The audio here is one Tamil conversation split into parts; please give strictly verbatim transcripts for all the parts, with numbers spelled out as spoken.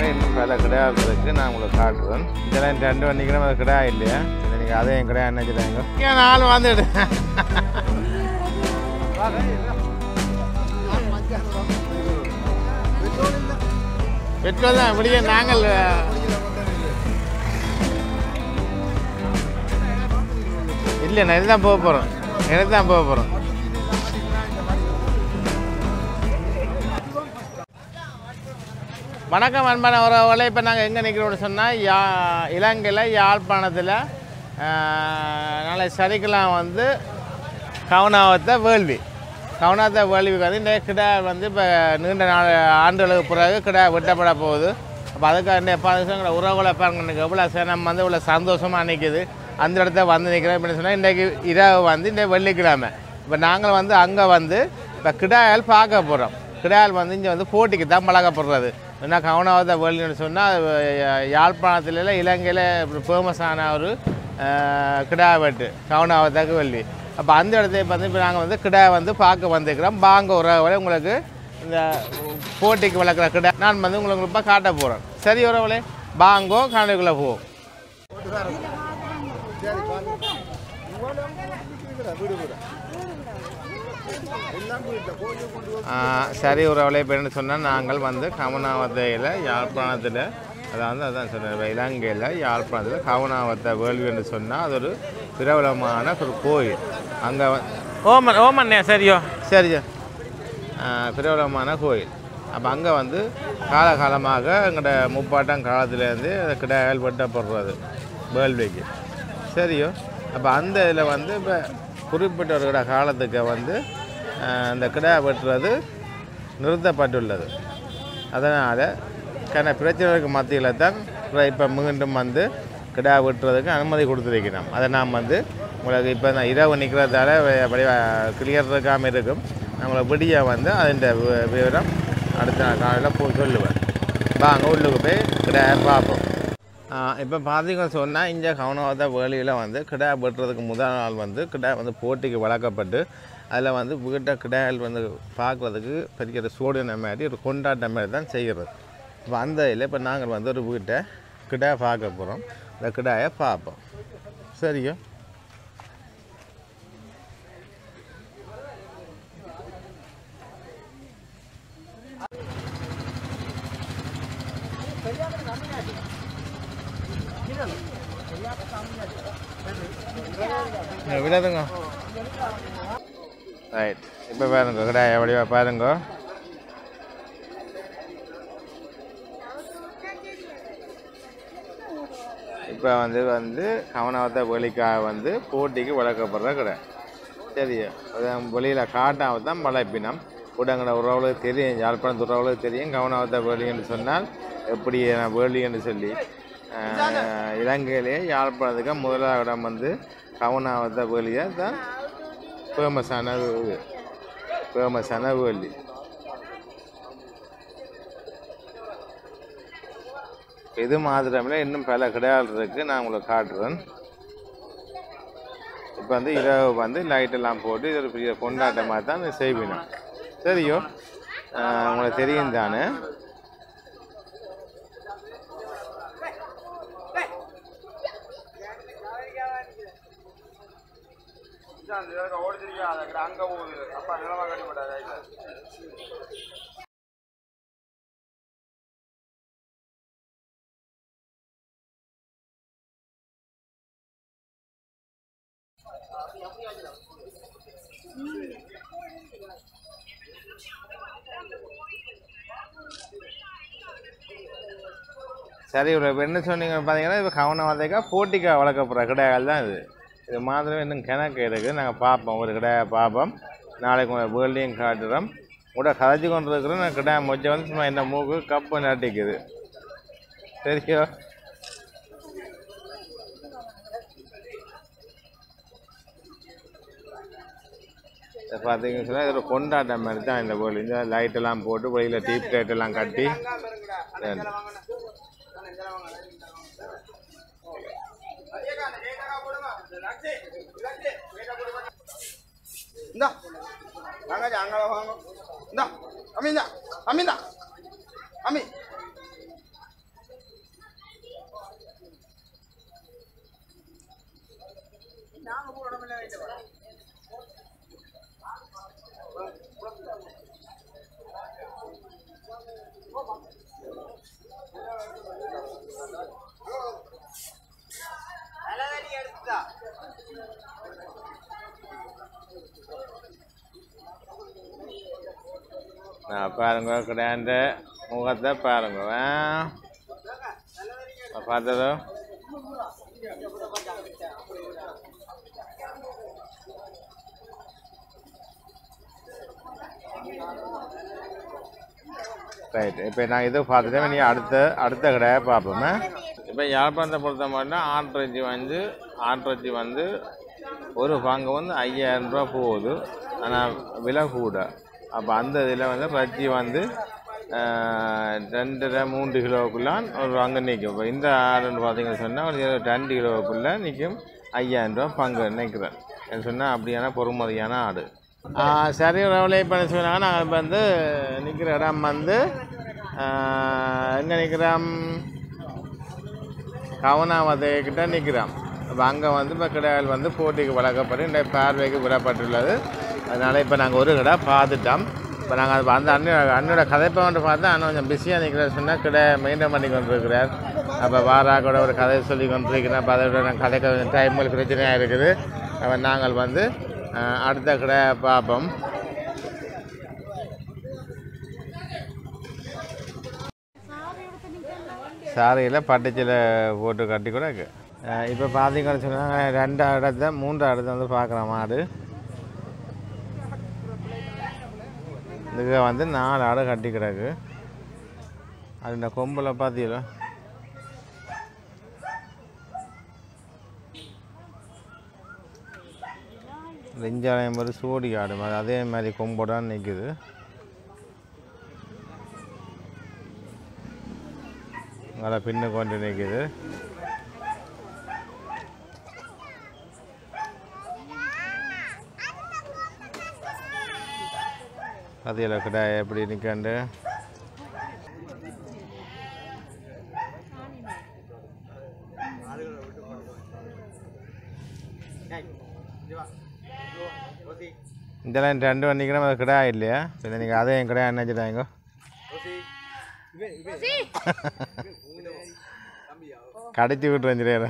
மாத்திரமே இன்னும் பல கிடையாது இருக்குது. நான் உங்களுக்கு காட்டுறேன். இதெல்லாம் ரெண்டு வண்டிக்கிறோம் அது கிடையாது இல்லையா? நீங்கள் அதையும் கிடையாது என்ன செய்றாங்க ஏன் நாலு வந்துடு பெட்ரோல் தான் இப்படியே நாங்கள் இல்லை நான் இதுதான் போக போகிறோம் எனக்கு தான் போக போகிறோம். வணக்கம் அன்பான உறவுகளே. இப்போ நாங்கள் எங்கே நிற்கிறோம்னு சொன்னால் யா இலங்கையில் யாழ்ப்பாணத்தில் நாளை சனிக்கிழமை வந்து கவுனாவத்தை வேள்வி கவுனாவத்தை வேள்விக்கு வந்து இந்த கிடா வந்து இப்போ நீண்ட நாள் ஆண்டுகளுக்கு பிறகு கிடா வெட்டப்பட போகுது. அப்போ அதுக்காக எப்போ எங்களை உறவுகளை பாருங்க எனக்கு எவ்வளோ சேனம் வந்து இவ்வளோ சந்தோஷமாக நிற்கிது. அந்த இடத்த வந்து நிற்கிறேன் அப்படின்னு சொன்னால் இன்றைக்கு இரவு வந்து இந்த வெள்ளிக்கிழமை இப்போ நாங்கள் வந்து அங்கே வந்து இப்போ கிடாயால் பார்க்க போகிறோம். கிடாயால் வந்து இங்கே வந்து போட்டிக்கு தான் பழக்கப்படுறது. ஏன்னா கவுனாவத்தை வேள்வின்னு சொன்னால் யாழ்ப்பாணத்தில் இலங்கையில் ஃபேமஸான ஒரு கிடா வெட்டு கவுனாவத்தாக்கு வேள்வி. அப்போ அந்த இடத்த வந்து இப்போ நாங்கள் வந்து கிடா வந்து பார்க்க வந்துருக்கிறோம். பாங்க உறவுகளை உங்களுக்கு இந்த போட்டிக்கு வளர்க்குற கிடா நான் வந்து உங்களுக்கு இப்போ காட்ட போகிறேன். சரி உறவுகளே பாங்கோ காணுக்குள்ளே போவோம். சரி உறவுகளை இப்போ என்ன சொன்னால் நாங்கள் வந்து கவுனாவத்தையில் யாழ்ப்பாணத்தில் அதாவது அதான் சொன்ன இலங்கையில் யாழ்ப்பாணத்தில் கவுனாவத்தை வேள்வி என்று சொன்னால் அது ஒரு பிரபலமான ஒரு கோயில். அங்கே ஓமன் ஓமண்ணே சரியோ சரியோ பிரபலமான கோயில். அப்போ அங்கே வந்து காலகாலமாக எங்களோட முப்பாட்டம் காலத்துலேருந்து கிடாய்கள் வெட்டப்படுறது வேள்விக்கு சரியோ. அப்போ அந்த இதில் வந்து இப்போ குறிப்பிட்ட ஒரு கிடா காலத்துக்கு வந்து அந்த கிடா வெட்டுறது நிறுத்தப்பட்டுள்ளது. அதனால் கன பிரச்சனைகளுக்கு மத்தியில் தான் இப்போ மீண்டும் வந்து கிடா வெட்டுறதுக்கு அனுமதி கொடுத்துருக்கிறோம். அதை நாம் வந்து உங்களுக்கு இப்போ நான் இரவு நிற்கிறதால அப்படி கிளியர் இருக்காமல் இருக்கும். நம்மளை விடிய வந்து அதன் விவரம் அடுத்த நாள் காலையில் போய் சொல்லுவேன். வாங்க உள்ளுக்கு போய் கிடா பார்ப்போம். இப்போ பார்த்தீங்கன்னு சொன்னால் இங்கே கவுனாவத்தை வேலையில் வந்து கிடா வெட்டுறதுக்கு முதல் நாள் வந்து கிடா வந்து போட்டிக்கு வளர்க்கப்பட்டு அதில் வந்து வீட்டை கிடாயில் வந்து பார்க்குறதுக்கு பெரிய சோடின மாதிரி ஒரு கொண்டாட்ட மாதிரி தான் செய்கிறது. இப்போ அந்த இதில் இப்போ நாங்கள் வந்து ஒரு வீட்டை கிடா பார்க்க போகிறோம். இந்த கிடாயை பார்ப்போம் சரியோ. விடாதுங்க ரைட். இப்போ பாருங்க கிடா எப்படியா பாருங்க. இப்போ வந்து வந்து கவுனாவத்தை வெளிக்காக வந்து போட்டிக்கு வளர்க்கப்படுற கடை சரியா. வெளியில் காட்டாமல் தான் வளர்ப்பினம் கூடங்கட உறவுகளுக்கு தெரியும். யாழ்ப்பாணத்து உறவுகளுக்கு தெரியும் கவுனாவத்தை வேலி என்று சொன்னால் எப்படி வேலி என்று சொல்லி. இலங்கையிலேயே யாழ்ப்பாணத்துக்கு முதலாவது இடம் வந்து கவுனாவத்தை வேலியை தான் ஃபேமஸான ஃபேமஸான வேலி. இது மாத்திரமில்லை இன்னும் பல கிடையாது இருக்குது. நான் உங்களுக்கு காட்டுறேன். இப்போ வந்து இரவு வந்து லைட்டெல்லாம் போட்டு இது ஒரு பெரிய கொண்டாட்டமாக தான் செய்வினோம் சரியோ. உங்களுக்கு தெரியும் தானே. சரி இப்போ என்ன சொன்னீங்க பார்த்தீங்கன்னா இப்போ கவுனாவத்தைக்கா போட்டிக்காக வளர்க்கப்படுற கிடாய்கள் தான் இது. இது மாத்திரமே இன்னும் கிணக்கு இருக்குது. நாங்கள் பார்ப்போம் ஒரு கிடாயை பார்ப்போம். நாளைக்கு உங்களை வேர்ல்டையும் காட்டுறோம். கூட கதைச்சி கொண்டு இருக்கிறோம். நான் கிடாயை மொச்சை வந்து சும்மா என்ன மூக்கு கப்பு நட்டிக்குது சரியோ. பார்த்தீங்கன்னு சொன்னால் இது ஒரு கொண்டாட்டம் மாதிரி தான் இந்த வேர்ல்டு. இந்த லைட்டெல்லாம் போட்டு வெளியில் டீப் லைட்டெல்லாம் கட்டி Amin, Amin, Amin. பாருங்க கிடையாண்ட முகத்தை பாருங்க பார்த்ததோ ரைட். இப்போ நான் இது பார்த்துட்டேன். நீ அடுத்த அடுத்த கடையை பார்ப்போமே. இப்போ யாழ்ப்பாணத்தை பொறுத்த மாதிரினா ஆட்டிறைச்சி வந்து ஆட்டிறைச்சி வந்து ஒரு பங்கு வந்து ஐயாயிரம் ரூபா போகுது. ஆனால் விலை கூட. அப்போ அந்த இதில் வந்து இறைச்சி வந்து ரெண்டரை மூன்று கிலோவுக்குள்ளான் ஒரு அங்கே நிற்கும். இப்போ இந்த ஆடுன்னு பார்த்தீங்கன்னு சொன்னால் ஒரு ரெண்டு கிலோவுக்குள்ளே நிற்கும். ஐயாயிரம் ரூபா பங்கு நினைக்கிறேன் என்ன சொன்னால் அப்படியான பொறுமதியான ஆடு. சரி ரவலை பண்ண சொன்னாங்க. நாங்கள் இப்போ வந்து நிற்கிற இடம் வந்து எங்கே நிற்கிறோம், கவனாவதைக்கிட்ட நிற்கிறோம். இப்போ அங்கே வந்து இப்போ கடைகள் வந்து போட்டிக்கு வளர்க்கப்பட்டு இந்த பார்வைக்கு விடப்பட்டுள்ளது. அதனால் இப்போ நாங்கள் ஒரு கடை பார்த்துட்டோம். இப்போ நாங்கள் அது அந்த அண்ணன் அண்ணனோட கதைப்பை வந்து பார்த்தா அண்ணன் கொஞ்சம் பிஸியாக நிற்கிறார் சொன்னால் கடை மெயின்டைன் பண்ணி கொண்டு இருக்கிறார். அப்போ வாரா கூட ஒரு கதை சொல்லி கொண்டு இருக்கிறேன். அப்போ அதை விட நாங்கள் கதைக்கு கொஞ்சம் டைம் பிரச்சனையாக இருக்குது. அப்போ நாங்கள் வந்து அடுத்த கடை பார்ப்போம். சாரியில் பட்டுச்சில் போட்டு கட்டி கூட இருக்கு. இப்போ பார்த்தீங்கன்னு சொன்னாங்க ரெண்டு இடத்த மூன்று இடத்த வந்து பார்க்குறோம் மாடு. இதுக்கு வந்து நாலு ஆடு கட்டி கிடக்கு. அது இந்த கொம்பில் பார்த்தீங்களா இஞ்சாலயம் மாதிரி சோடி ஆடு மாதிரி அதே மாதிரி கொம்போடான்னு நிற்குது. நல்லா பின்னு கொண்டு நிற்குது. அதில் கிட்ட எப்படி நிற்காண்டு இதெல்லாம் ரெண்டு வண்டிக்கிறோம். அது கிடா இல்லையா? இல்லை நீங்கள் அதே என் கிடா என்ன வச்சுட்டாங்க கடைச்சி விட்டு வந்துடுறா.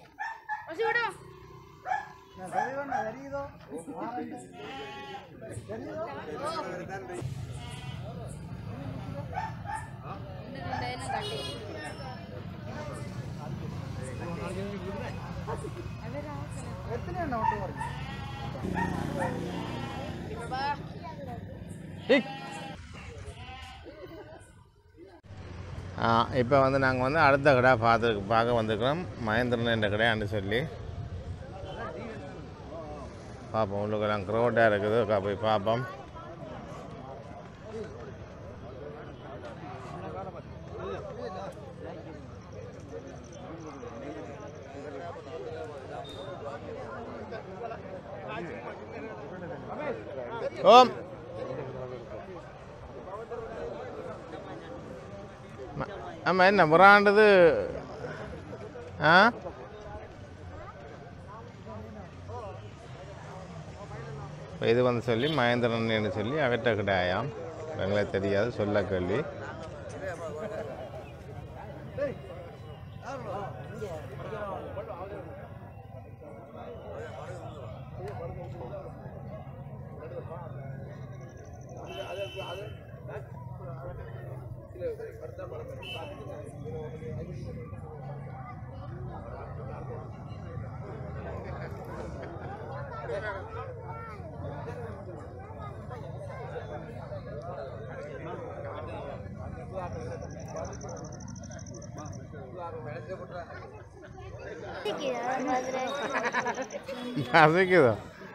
இப்போ வந்து நாங்கள் வந்து அடுத்த கடை பார்த்து பார்க்க வந்துருக்கிறோம். மகேந்திரன் என்ற கடையான்னு சொல்லி பார்ப்போம். உள்ளுக்கெல்லாம் க்ரௌடாக இருக்குது. போய் பார்ப்போம். ஓம் ஆமாம். என்ன புறாண்டது? ஆ இது வந்து சொல்லி மகேந்திரன் சொல்லி அவற்ற கிடாயாம். எங்களுக்கு தெரியாது சொல்ல கேள்வி. அதுக்குதோ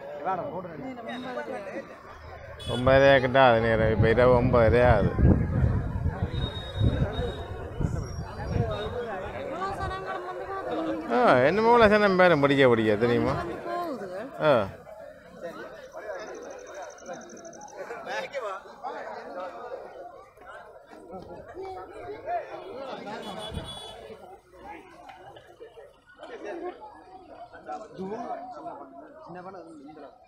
ஒன்பதரையா கிட்டா அது நேரம். இப்போ இரவு ஒன்பதரையா ஆகுது. ஆ என்னமோ லட்சம் பேரும் படிக்க படிக்க தெரியுமா? ஆ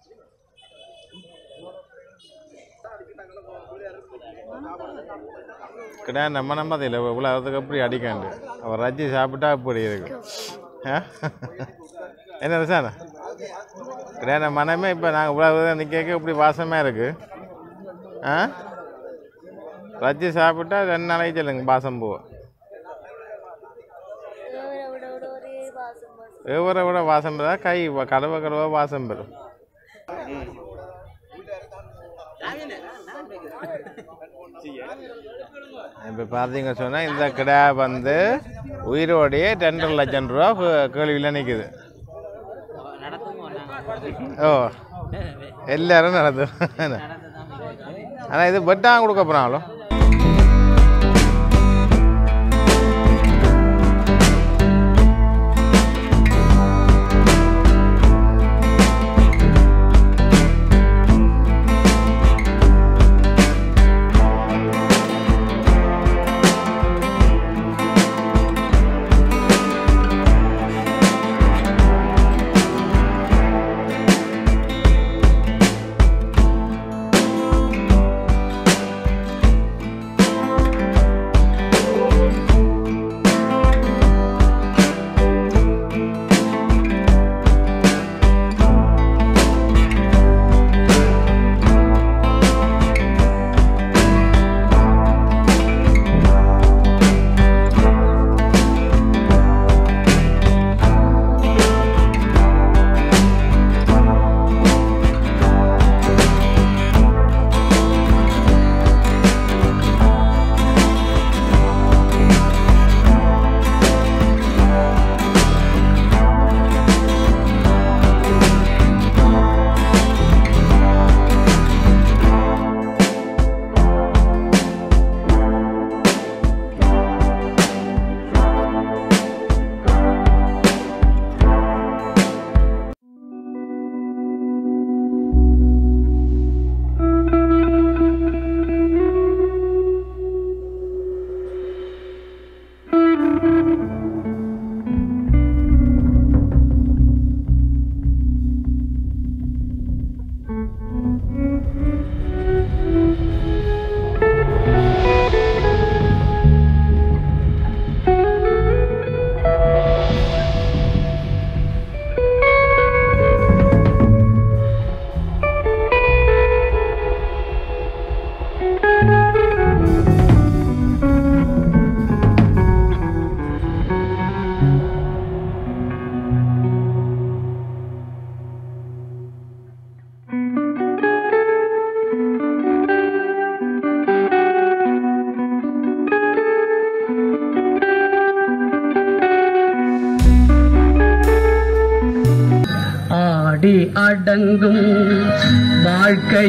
கடை நம்ம நம்ம அதில் இவ்வளோ அதுக்கு அப்படி அடிக்காண்டு அவர் ரஜ்ஜி சாப்பிட்டா அப்படி இருக்கு என்ன சார் கடை நம்ம மனமே இப்போ நாங்கள் இவ்வளோ நிற்க இப்படி வாசமாக இருக்கு ஆ ரஜ்ஜி சாப்பிட்டா ரெண்டு நாளைக்கு சொல்லுங்க வாசம் போவோம் எவரை விட வாசம் பெறா கை கடவை கடவை வாசம் பெறும் இப்போ பார்த்தீங்க சொன்னால் இந்த கடை வந்து உயிரோடையே ரெண்டரை லட்சம் ரூபா கேள்வியில் நிற்குது ஓ எல்லாரும் நடத்தும் ஆனால் இது பெட்டாக கொடுக்க போகிறாங்களோ ஆடி அடங்கும் வாழ்க்கை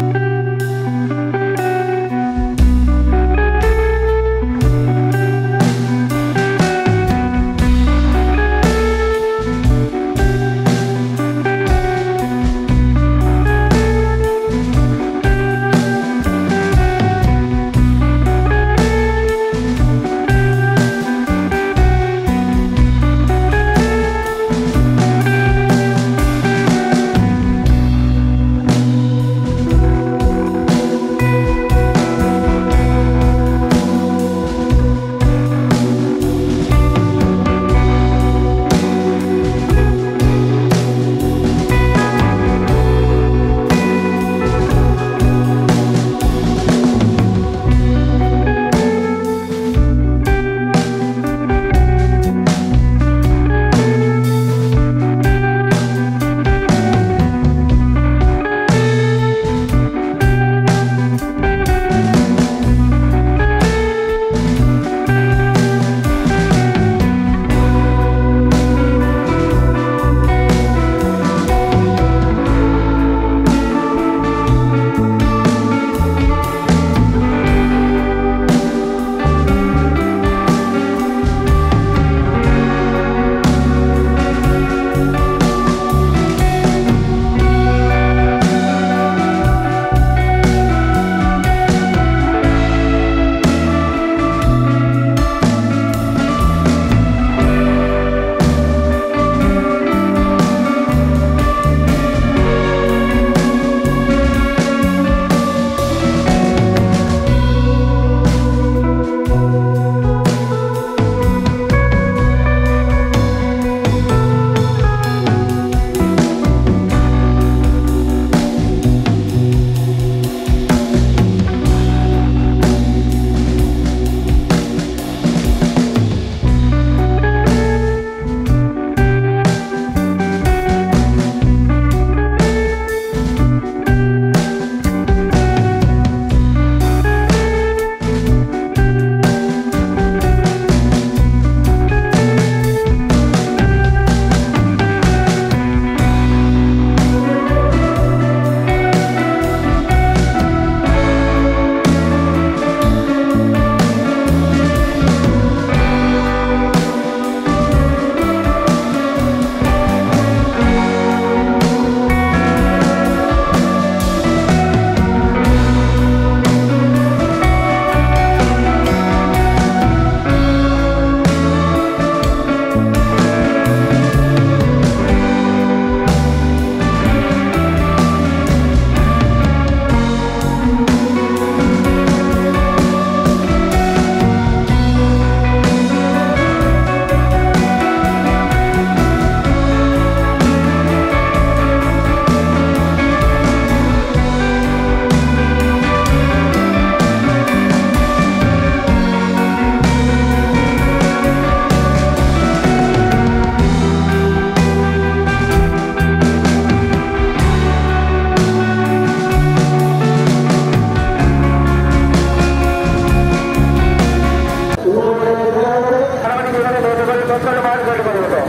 மேற்கொள்ளுமாறு கேட்டுக்கொள்கிறோம்.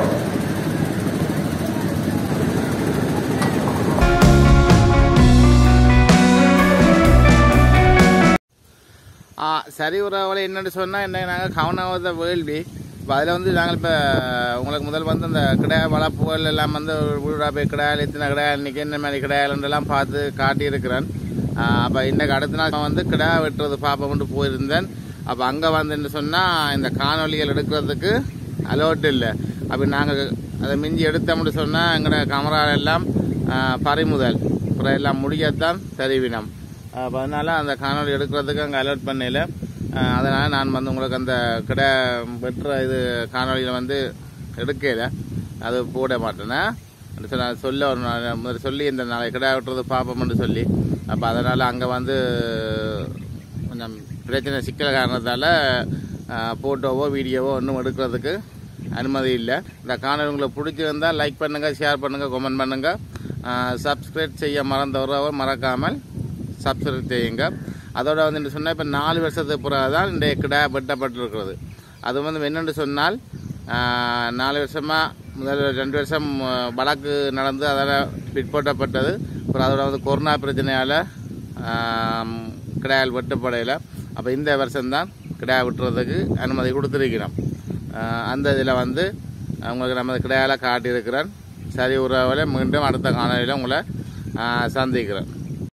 சரி உறவுகளை என்னென்னு சொன்னால் என்ன நாங்கள் கவனாவத வேள்வி இப்போ அதில் வந்து நாங்கள் இப்போ உங்களுக்கு முதல் வந்து அந்த கிடா வளர்ப்புகள் எல்லாம் வந்து வீடா போய் கிடாயில் இத்தனை கிடாயில் இன்றைக்கி என்ன மாதிரி கிடாயிலன்றெல்லாம் பார்த்து காட்டியிருக்கிறேன். அப்போ இன்றைக்கு அடுத்த நாள் வந்து கிடா வெட்டுறது பார்ப்போம்ட்டு போயிருந்தேன். அப்போ அங்கே வந்து சொன்னால் இந்த காணொலிகள் எடுக்கிறதுக்கு அலோட் இல்லை. அப்படி நாங்கள் அதை மிஞ்சி எடுத்தோம்னு சொன்னால் எங்களோட கேமரா எல்லாம் பறிமுதல் அப்புறம் எல்லாம் முடியத்தான் தெரிவினம். அப்போ அதனால் அந்த காணொலி எடுக்கிறதுக்கு அங்கே அலோட் பண்ணல. அதனால் நான் வந்து உங்களுக்கு அந்த கிடா வெட்டுற இது காணொலியில் வந்து எடுக்கல, அது போட மாட்டேன்னா நான் சொல்ல ஒரு முதல் சொல்லி இந்த நாளை கிடா வெட்டுறது பார்ப்போம்னு சொல்லி. அப்போ அதனால் அங்கே வந்து கொஞ்சம் பிரச்சனை சிக்கல காரணத்தால் ஃபோட்டோவோ வீடியோவோ ஒன்றும் எடுக்கிறதுக்கு அனுமதி இல்லை. இந்த காணொலி உங்களுக்கு பிடிச்சிருந்தால் லைக் பண்ணுங்கள், ஷேர் பண்ணுங்கள், கமெண்ட் பண்ணுங்கள். சப்ஸ்கிரைப் செய்ய மறந்தவரோ மறக்காமல் சப்ஸ்கிரைப் செய்யுங்க. அதோட வந்து சொன்னால் இப்போ நாலு வருஷத்துக்கு பிறகு தான் இந்த கிடா வெட்டப்பட்டிருக்கிறது. அது வந்து என்னென்று சொன்னால் நாலு வருஷமாக முதல் ரெண்டு வருஷம் வழக்கு நடந்து அதில் பிற்போட்டப்பட்டது. அப்புறம் அதோட வந்து கொரோனா பிரச்சனையால் கிடாயில் வெட்டப்படையில் அப்போ இந்த வருஷம்தான் கிடா வெட்டுறதுக்கு அனுமதி கொடுத்துருக்கிறோம். அந்த இதில் வந்து உங்களுக்கு நம்ம கிடாயால் காட்டியிருக்கிறேன். சரி உறவுகளை மீண்டும் அடுத்த காணொலியில் உங்களை சந்திக்கிறேன்.